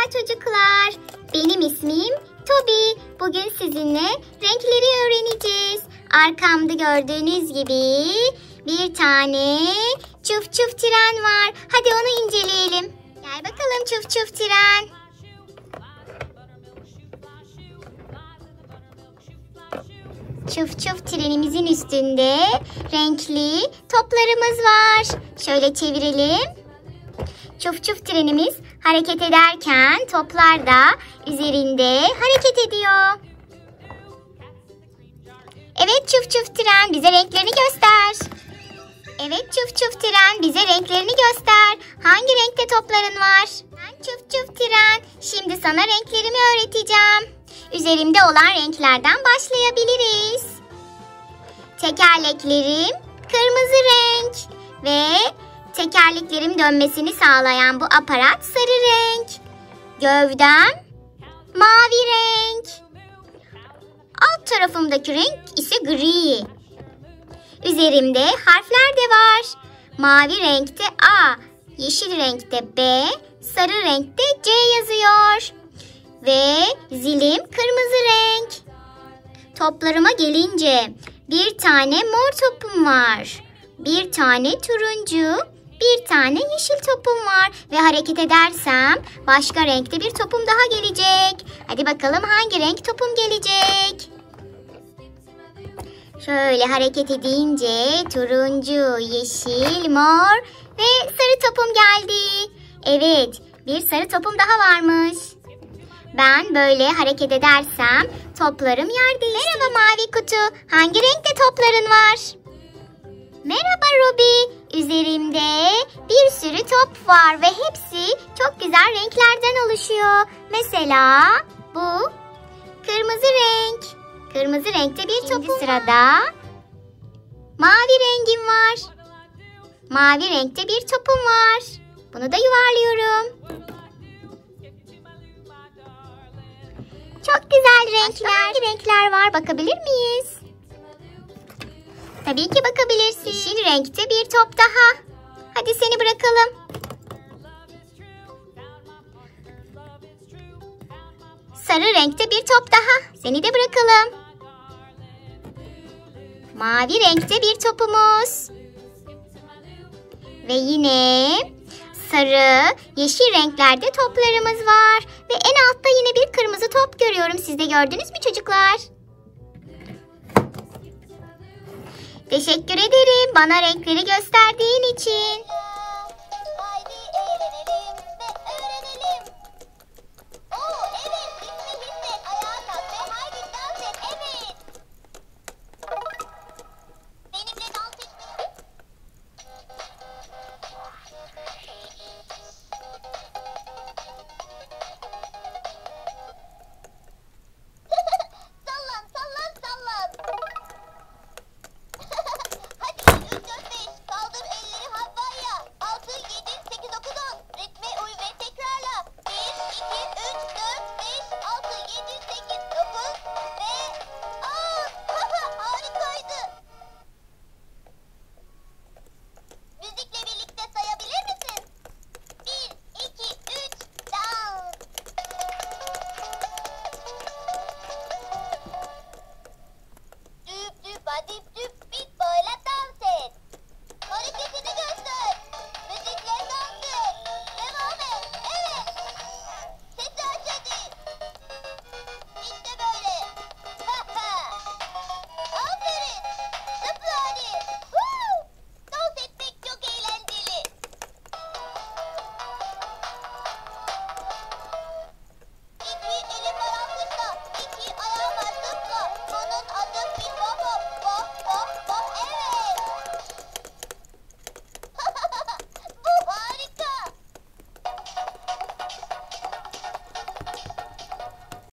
çocuklar. Benim ismim Toby. Bugün sizinle renkleri öğreneceğiz. Arkamda gördüğünüz gibi bir tane çuf çuf tren var. Hadi onu inceleyelim. Gel bakalım çuf çuf tren. Çuf çuf trenimizin üstünde renkli toplarımız var. Şöyle çevirelim. Çuf çuf trenimiz hareket ederken toplar da üzerinde hareket ediyor. Evet çuf çuf tren, bize renklerini göster. Evet çuf çuf tren, bize renklerini göster. Hangi renkte topların var? Ben çuf çuf tren. Şimdi sana renklerimi öğreteceğim. Üzerimde olan renklerden başlayabiliriz. Tekerleklerim kırmızı renk ve tekerleklerim dönmesini sağlayan bu aparat sarı renk. Gövdem mavi renk. Alt tarafımdaki renk ise gri. Üzerimde harfler de var. Mavi renkte A, yeşil renkte B, sarı renkte C yazıyor. Ve zilim kırmızı renk. Toplarıma gelince bir tane mor topum var. Bir tane turuncu, bir tane yeşil topum var. Ve hareket edersem başka renkte bir topum daha gelecek. Hadi bakalım hangi renk topum gelecek? Şöyle hareket edince turuncu, yeşil, mor ve sarı topum geldi. Evet, bir sarı topum daha varmış. Ben böyle hareket edersem toplarım yer değiştirir. Merhaba mavi kutu. Hangi renkte topların var? Merhaba Ruby. Üzerimde bir sürü top var ve hepsi çok güzel renklerden oluşuyor. Mesela bu kırmızı renk. Kırmızı renkte bir topum sırada mavi rengim var. Mavi renkte bir topum var. Bunu da yuvarlıyorum. Çok güzel renkler. Hangi renkler var? Bakabilir miyiz? Tabii ki bakabilirsin. Yeşil renkte bir top daha. Hadi seni bırakalım. Sarı renkte bir top daha. Seni de bırakalım. Mavi renkte bir topumuz. Ve yine sarı, yeşil renklerde toplarımız var. Ve en altta yine bir kırmızı top görüyorum. Siz de gördünüz mü çocuklar? Teşekkür ederim bana renkleri gösterdiğin için.